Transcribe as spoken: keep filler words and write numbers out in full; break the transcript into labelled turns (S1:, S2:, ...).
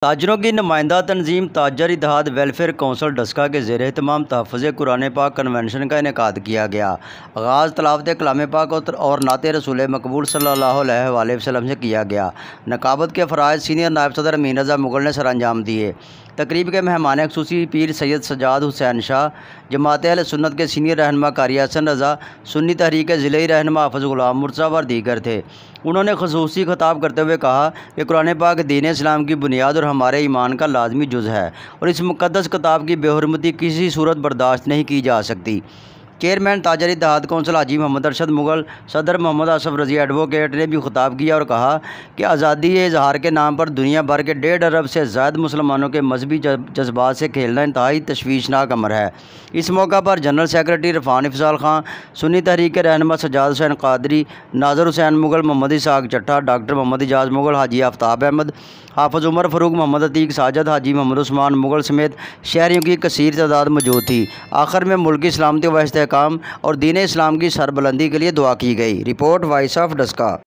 S1: ताजरों की नुमाइंदा तंजीम ताजर इत्तेहाद वेलफेयर कौंसिल डस्का के ज़ेर एहतमाम तहफ़्फ़ुज़ कुरान पाक कन्वेंशन का इनेकाद किया गया। आगाज़ तलावत कलाम पाक और नाते रसूल मकबूल सल्लल्लाहु अलैहि वसल्लम से किया गया। नकाबत के फ़राइज़ सीनियर नायब सदर अमीन रज़ा मुग़ल ने सर अंजाम दिए। तकरीब के मेहमान ख़ुसूसी पीर सैयद सजाद हुसैन शाह, जमात अहले सुन्नत के सीनियर रहनुमा कारी हसन रज़ा, सुन्नी तहरीक ज़िले रहनुमा हाफ़िज़ ग़ुलाम मुर्तज़ा व दीगर थे। उन्होंने ख़ुसूसी ख़िताब करते हुए कहा कि कुरान पाक दीन इस्लाम की बुनियाद और हमारे ईमान का लाजमी जुज़ है और इस मुक़द्दस किताब की बेहुरमती किसी सूरत बर्दाश्त नहीं की जा सकती। चेयरमैन ताजर इत्तेहाद कौंसिल हाजी मोहम्मद अरशद मुग़ल, सदर मोहम्मद आसफ़ रज़ी एडवोकेट ने भी खिताब किया और कहा कि आज़ादी इज़हार के नाम पर दुनिया भर के डेढ़ अरब से ज़ायद मुसलमानों के मजहबी जज्बात से खेलना इंतहाई तशवीशनाक अमर है। इस मौका पर जनरल सेक्रेटरी इरफान इफ़ज़ाल खां, सुन्नी तहरीक के रहनुमा सज्जाद हुसैन क़ादरी, नाज़र हुसैन मुग़ल, मोहम्मद इसहाक़ चट्टा, डॉक्टर मोहम्मद इजाज़ मुग़ल, हाजी आफ्ताब अहमद, हाफ़िज़ उमर फ़रूक, मोहम्मद अतीक साजद, हाजी मोहम्मद उस्मान मुग़ल समेत शहरियों की कसीर तादाद मौजूद थी। आखिर में मुल्क की सलामती व इस्तेहकाम और दीन इस्लाम की सरबुलंदी के लिए दुआ की गई। Report voice of Daska.